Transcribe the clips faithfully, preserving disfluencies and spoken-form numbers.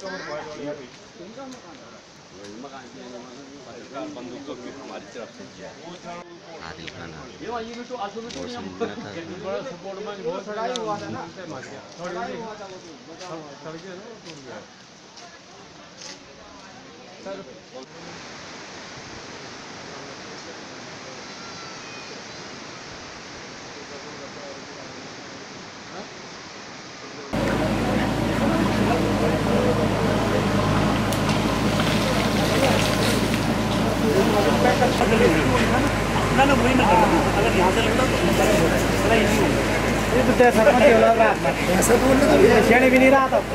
बंदूक तो हमारी तरफ से किया आदिल खान ये ये भी तो आसुल तो हम बड़ा सपोर्ट में बहुत लड़ाई हुआ था ना लड़ाई हुआ था वो सड़के ना टूट गया सर ना ना वही ना अगर यहाँ से लगता तो बड़ा इजी होगा ये तो तेरा सरपंच के लग रहा है ऐसा बोल रहा है शेणे भी नहीं रहा था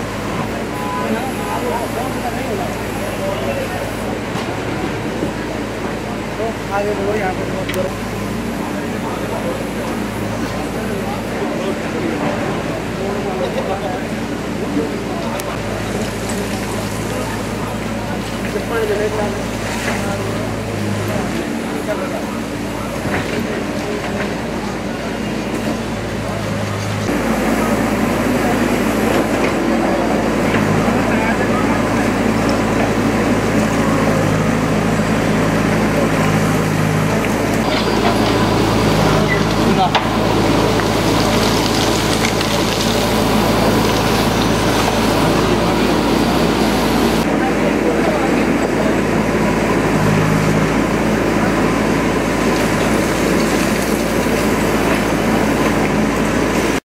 तो आगे बढ़ो यहाँ पर मत करो